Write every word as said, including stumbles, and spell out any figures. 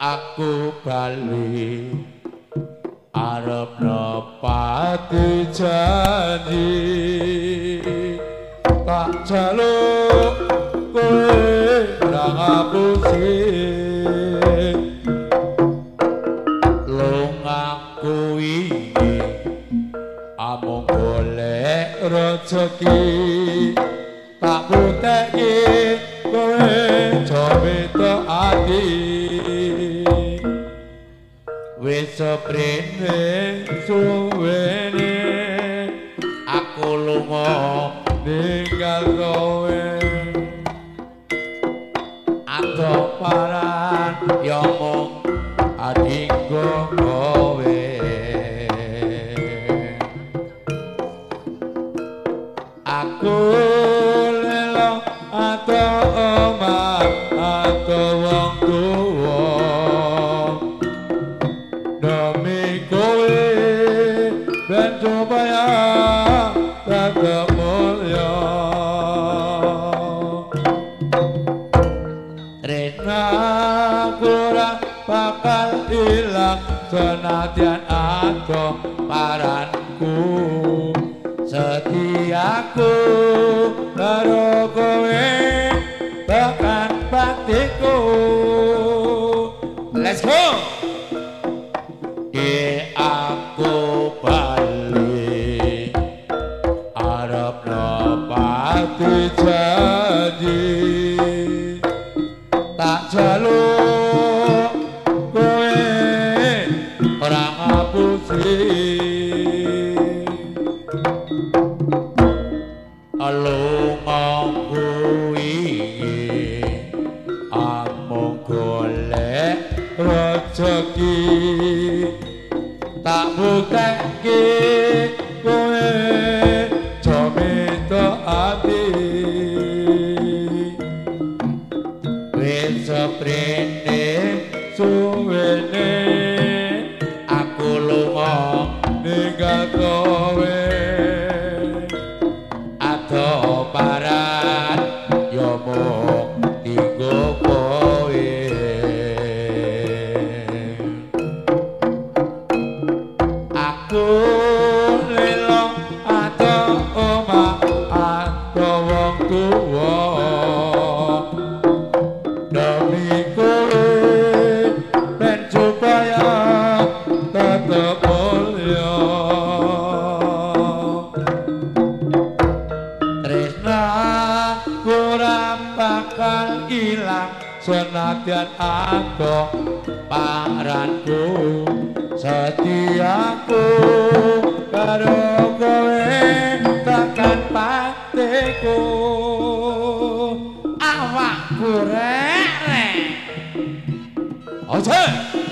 aku bali arep nepati janji tak jaluk kowe ora ngapusi lungaku iki amung golek rejeki tak buteki kowe jomito ati wis seprene suwene aku lunga ninggal kowe ado paran ya mung adinggo kowe aku lelo ado omah ado wong tuwa demi kowe ben supaya tetep mulya rena ora bakal ilang senadyan ado paranku setiaku karo kowe bahkan baktiku let's go di aku bali arep nepati janji tak jaluk kowe ora ngapusi lungaku iki amung golek rejeki tak bukteki kowe jomito ati wis seprene suwene aku lunga ninggal kowe ado paran ya mung dinggo kowe aku lelo ado omah ado wong tuwa demi kowe ben supaya tetep mulya tresna ora bakal ilang senadyan ado paranku setiaku karo kowe takkan patiku awakku rek ojo